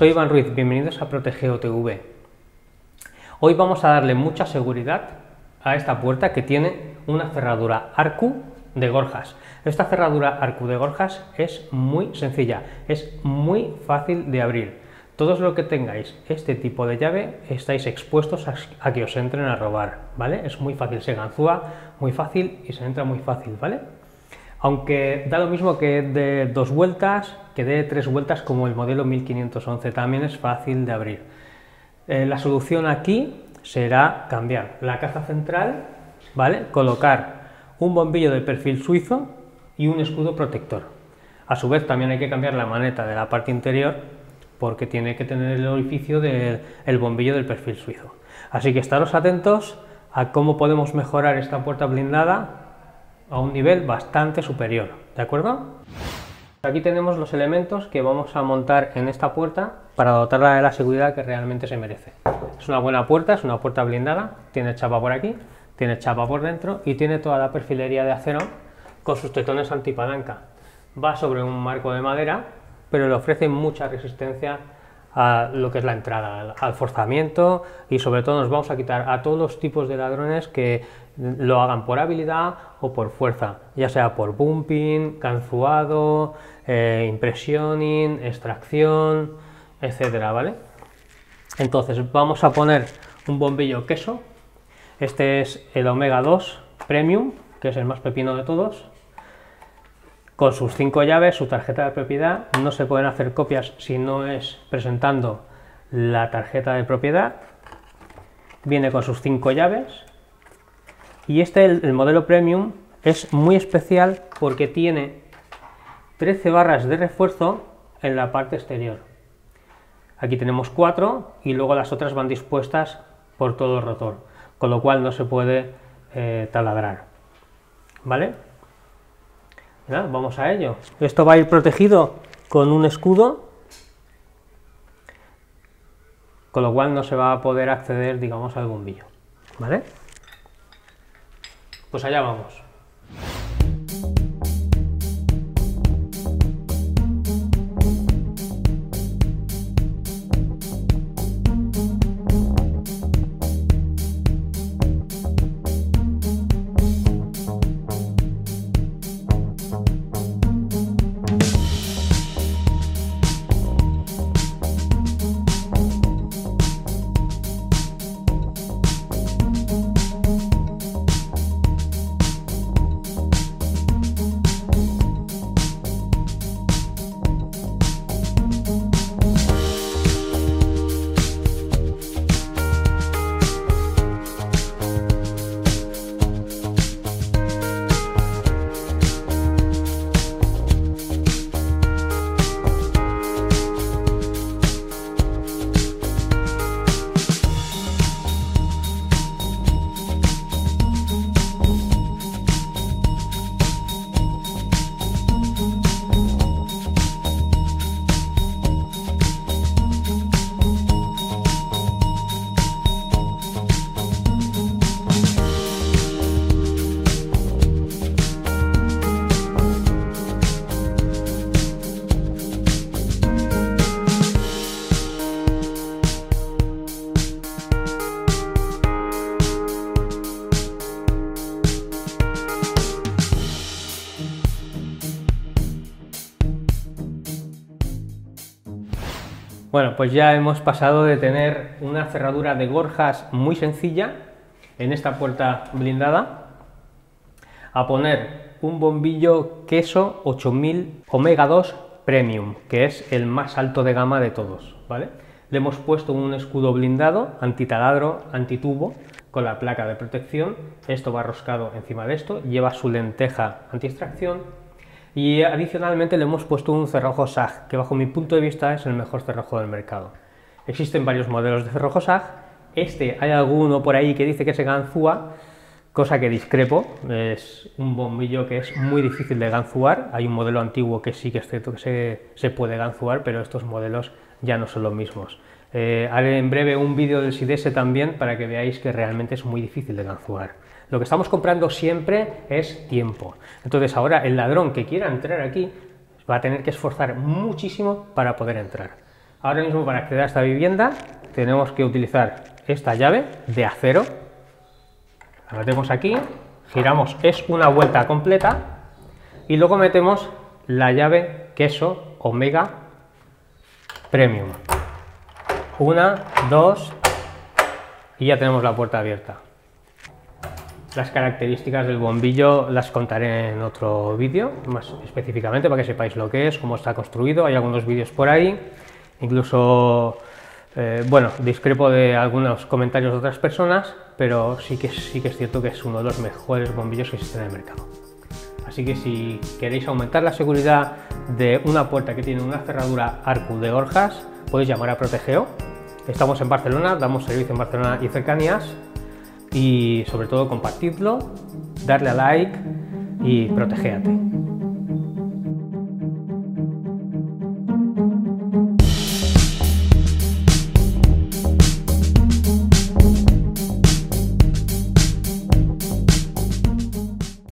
soy Iván Ruiz, bienvenidos a Protegeo TV. Hoy vamos a darle mucha seguridad a esta puerta que tiene una cerradura arcu de Gorjas. Esta cerradura arcu de Gorjas es muy sencilla, es muy fácil de abrir. Todos los que tengáis este tipo de llave estáis expuestos a que os entren a robar, ¿vale? Es muy fácil, se ganzúa muy fácil y se entra muy fácil, ¿vale? Aunque da lo mismo que de 2 vueltas, que de 3 vueltas como el modelo 1511, también es fácil de abrir. La solución aquí será cambiar la caja central, ¿vale? Colocar un bombillo de perfil suizo y un escudo protector. A su vez también hay que cambiar la maneta de la parte interior porque tiene que tener el orificio del bombillo del perfil suizo. Así que estaros atentos a cómo podemos mejorar esta puerta blindada a un nivel bastante superior, ¿de acuerdo? Aquí tenemos los elementos que vamos a montar en esta puerta para dotarla de la seguridad que realmente se merece. Es una buena puerta, es una puerta blindada, tiene chapa por aquí, tiene chapa por dentro y tiene toda la perfilería de acero con sus tetones antipalanca. Va sobre un marco de madera, pero le ofrece mucha resistencia a lo que es la entrada, al forzamiento, y sobre todo nos vamos a quitar a todos los tipos de ladrones que lo hagan por habilidad o por fuerza, ya sea por bumping, ganzuado, impressioning, extracción, etcétera, ¿vale? Entonces vamos a poner un bombillo queso. Este es el Omega 2 Premium, que es el más pepino de todos, con sus 5 llaves, su tarjeta de propiedad. No se pueden hacer copias si no es presentando la tarjeta de propiedad. Viene con sus 5 llaves. Y el modelo Premium es muy especial porque tiene 13 barras de refuerzo en la parte exterior. Aquí tenemos 4 y luego las otras van dispuestas por todo el rotor, con lo cual no se puede taladrar, ¿vale? Ya, vamos a ello. Esto va a ir protegido con un escudo, con lo cual no se va a poder acceder, digamos, al bombillo, ¿vale? Pues allá vamos. Bueno, pues ya hemos pasado de tener una cerradura de Gorjas muy sencilla en esta puerta blindada a poner un bombillo queso 8000 Omega 2 Premium, que es el más alto de gama de todos, ¿vale? Le hemos puesto un escudo blindado, antitaladro, antitubo, con la placa de protección. Esto va roscado encima de esto, lleva su lenteja anti-extracción. Y adicionalmente le hemos puesto un cerrojo SAG, que bajo mi punto de vista es el mejor cerrojo del mercado. Existen varios modelos de cerrojo SAG, hay alguno por ahí que dice que se ganzúa, cosa que discrepo, es un bombillo que es muy difícil de ganzuar. Hay un modelo antiguo que sí que es cierto que se puede ganzuar, pero estos modelos ya no son los mismos. Haré en breve un vídeo del SIDESE también para que veáis que realmente es muy difícil de ganzuar. Lo que estamos comprando siempre es tiempo. Entonces ahora el ladrón que quiera entrar aquí va a tener que esforzar muchísimo para poder entrar. Ahora mismo, para acceder a esta vivienda tenemos que utilizar esta llave de acero. La metemos aquí, giramos, es una vuelta completa, y luego metemos la llave queso Omega Premium. 1, 2 y ya tenemos la puerta abierta. Las características del bombillo las contaré en otro vídeo, más específicamente, para que sepáis lo que es, cómo está construido. Hay algunos vídeos por ahí, incluso, bueno, discrepo de algunos comentarios de otras personas, pero sí que es cierto que es uno de los mejores bombillos que existen en el mercado. Así que si queréis aumentar la seguridad de una puerta que tiene una cerradura Arcu de Gorjas, podéis llamar a Protegeo. Estamos en Barcelona, damos servicio en Barcelona y cercanías, y sobre todo compartidlo, darle a like y protegéate.